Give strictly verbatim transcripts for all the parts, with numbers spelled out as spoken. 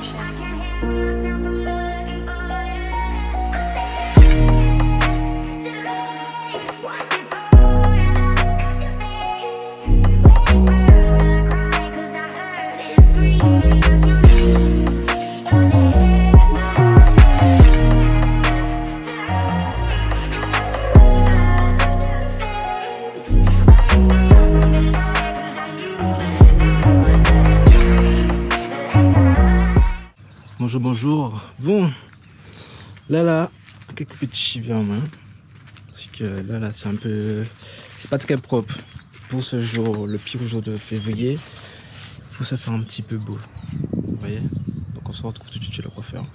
Bonjour, bonjour. Bon, là, là, quelques petits chivets en main. Parce que là, là, c'est un peu... C'est pas très propre. Pour ce jour, le pire jour de février, il faut se faire un petit peu beau. Vous voyez? Donc on se retrouve tout de suite chez le coiffeur.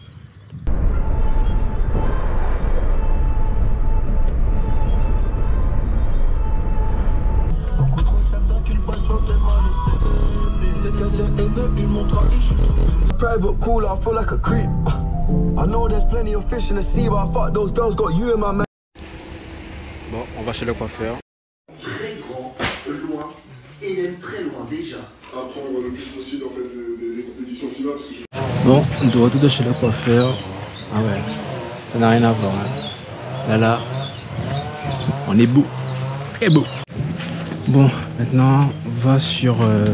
Private cool, I feel like a creep. I know there's plenty of fish in the sea, but I fuck those girls, got you in my man. Bon, on va chez le coiffeur. Très grand, loin, et même très loin déjà. À prendre le plus possible en fait des, des compétitions finales parce que je... Bon, de retour de chez le coiffeur. Ah ouais, ça n'a rien à voir. Hein. Là, là, on est beau, très beau. Bon, maintenant, on va sur... Euh...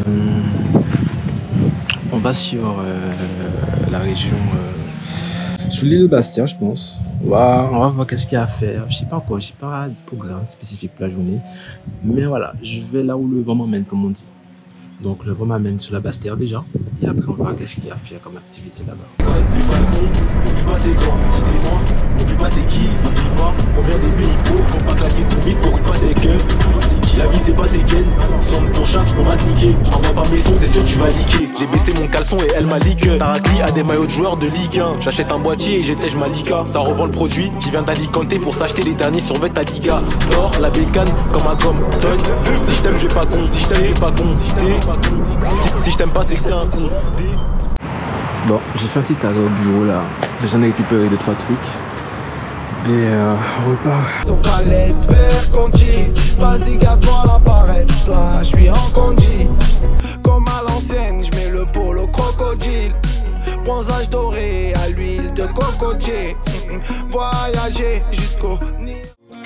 On va sur euh, la région, euh, sur l'île de Bastia, je pense. On va, on va voir qu'est-ce qu'il y a à faire. Je sais pas quoi, je sais pas de programme spécifique pour la journée. Mais voilà, je vais là où le vent m'emmène, comme on dit. Donc le vent m'amène sur la Bastia déjà. Et après on va voir qu'est-ce qu'il y a à faire comme activité là-bas. N'oublie pas le nom, n'oublie pas tes gants, si t'es noir, n'oublie pas tes kills, n'oublie pas, on vient des pays pauvres, faut pas claquer ton bif pour une pas des gueules. La vie c'est pas tes gaines, somme pour chasse, on va te niquer. Envoie pas mes sons, c'est sûr tu vas liquer. J'ai baissé mon caleçon et elle m'a liqué. Tarakli a des maillots de joueurs de Ligue un. J'achète un boîtier et j'étège ma Liga. Ça revend le produit qui vient d'Alicante pour s'acheter les derniers survêt à Liga. L'or, la bécane, comme un gomme, donne. Si je t'aime, je vais pas con, si je t'aime, pas con. Si, si je t'aime pas, c'est que t'es un con. Bon, j'ai fait un petit arrêt au bureau là. J'en ai récupéré deux trois trucs. Et euh, on repart. Son palette vert conti, vas-y garde-moi l'appareil. Là, je suis en conduit. Comme à l'ancienne, je mets le polo crocodile. Bronzage doré à l'huile de cocotier. Voyager jusqu'au Nil.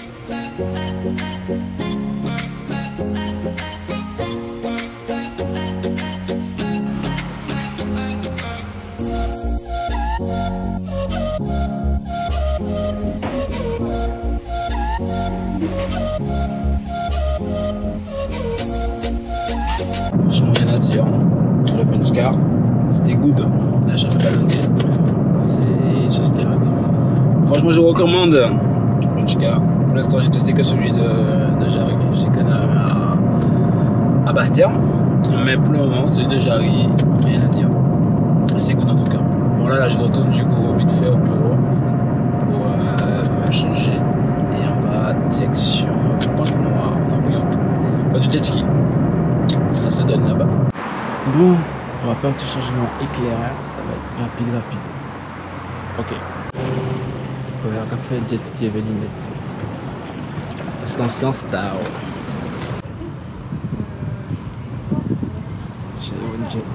Je n'ai rien à dire. Le French car, c'était good. La chaîne ballonnée, c'est juste qui arrive. Franchement, je recommande French car. Pour l'instant, j'ai testé que celui de, de Jarry. J'ai connu à, à Bastia. Mais pour le moment, celui de Jarry, rien à dire. C'est good en tout cas. Bon, là, là, je retourne du coup vite fait au bureau pour euh, me changer. Et on va direction Pointe-Noire, en bouillante. Pas du jet ski. Ça se donne là-bas. Bon, on va faire un petit changement éclairage. Ça va être rapide, rapide. Ok. On va faire jet ski avec les lunettes. Parce qu'on s'en style. J'ai un jet.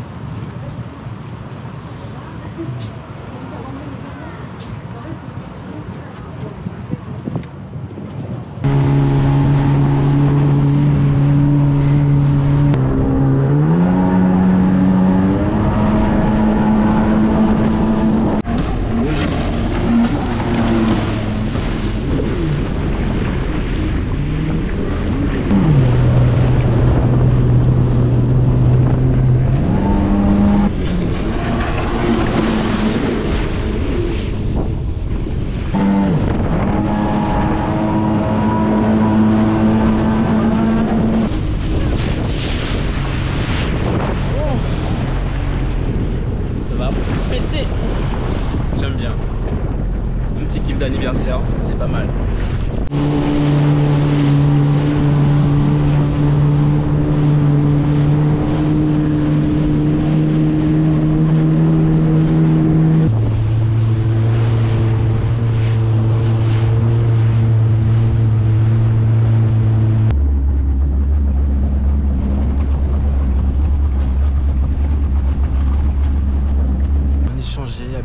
J'aime bien. Un petit kiff d'anniversaire, c'est pas mal.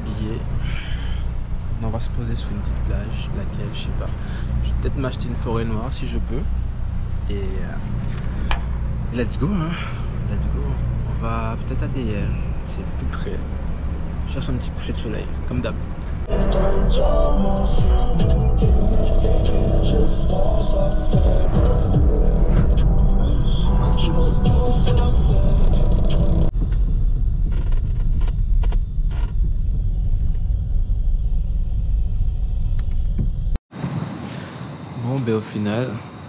habillé. On va se poser sur une petite plage, laquelle je sais pas. Je vais peut-être m'acheter une forêt noire si je peux. Et euh, let's go, hein. Let's go. On va peut-être à D R, c'est plus près. Je cherche un petit coucher de soleil, comme d'hab. Bon, ben au final,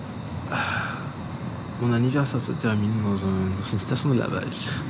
mon anniversaire se termine dans, un, dans une station de lavage.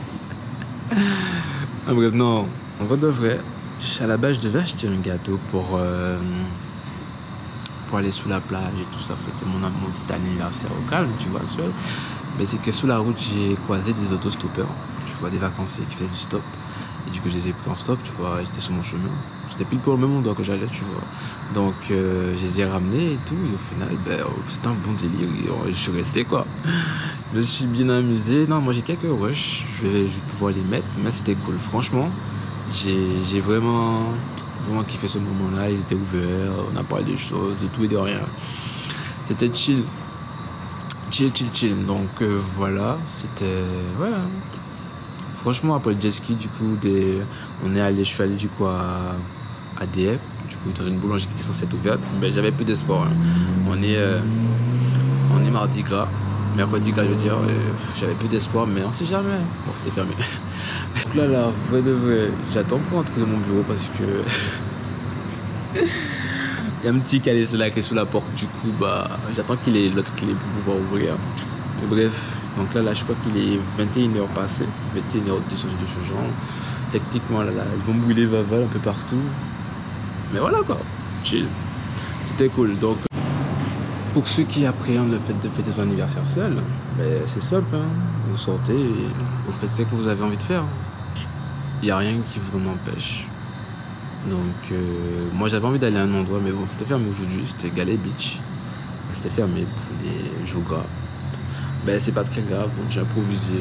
Ah, bref, non, en vrai de vrai, à la base, je devais acheter un gâteau pour, euh, pour aller sous la plage et tout ça. C'est mon, mon petit anniversaire au calme, tu vois, seul. Mais c'est que sous la route, j'ai croisé des autostoppeurs, tu vois, des vacanciers qui faisaient du stop. Et du coup, je les ai pris en stop, tu vois, j'étais sur mon chemin. C'était pile pour le même endroit que j'allais, tu vois. Donc, euh, je les ai ramenés et tout. Et au final, ben, c'était un bon délire. Et je suis resté, quoi. Je me suis bien amusé. Non, moi, j'ai quelques rushs. Je vais, je vais pouvoir les mettre. Mais c'était cool. Franchement, j'ai vraiment, vraiment kiffé ce moment-là. Ils étaient ouverts. On a parlé des choses, de tout et de rien. C'était chill. Chill, chill, chill. Donc, euh, voilà. C'était... Ouais. Franchement, après le jet ski, du coup, des... on est allé, je suis allé du coup à, à D F, du coup, dans une boulangerie qui était censée être ouverte. Mais j'avais peu d'espoir. Hein. On est, euh... on est mardi gras, mercredi gras, je veux dire. Euh, j'avais peu d'espoir, mais on sait jamais. Bon, c'était fermé. Donc là, là, vrai de vrai, j'attends pour entrer dans mon bureau parce que il y a un petit calé sur la clé sous la porte. Du coup, bah, j'attends qu'il ait l'autre clé pour pouvoir ouvrir. Mais bref. Donc là, là, je crois qu'il est vingt et une heures passées, vingt et une heures de choses de ce genre. Techniquement, là, là, ils vont brûler Vaval un peu partout. Mais voilà quoi, chill. C'était cool. Donc, pour ceux qui appréhendent le fait de fêter son anniversaire seul, ben, c'est simple. Hein. Vous sortez et vous faites ce que vous avez envie de faire. Il n'y a rien qui vous en empêche. Donc, euh, moi, j'avais envie d'aller à un endroit, mais bon, c'était fermé aujourd'hui. C'était Galé Beach. C'était fermé pour les jours gras. Ben c'est pas très grave, donc j'ai improvisé,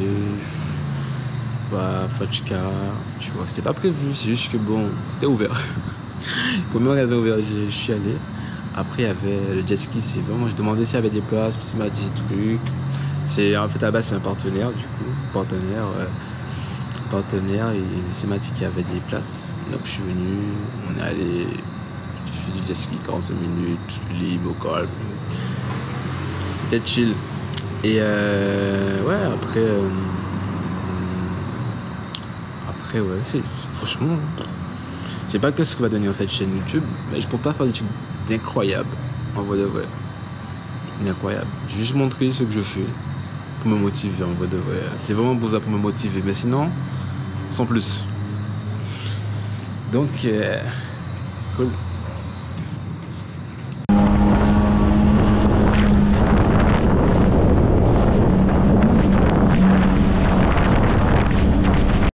bah, Fachka, tu vois, c'était pas prévu, c'est juste que bon, c'était ouvert. Le premier magasin ouvert, je suis allé. Après, il y avait le jet ski, c'est vraiment, je demandais s'il y avait des places, puis il m'a dit des trucs. C'est, en fait, à la base, c'est un partenaire, du coup, partenaire, euh, partenaire, et il m'a dit qu'il y avait des places. Donc je suis venu, on est allé, j'ai fait du jet ski quarante-cinq minutes, libre, au calme. C'était chill. Et euh, ouais, après, euh, après, ouais, c'est franchement, je sais pas que ce que va devenir cette chaîne YouTube, mais je peux pas faire des trucs d'incroyable, en vrai de vrai, d'incroyable. J'ai juste montré ce que je fais pour me motiver, en vrai de vrai. C'est vraiment pour ça, pour me motiver, mais sinon, sans plus. Donc, euh, cool.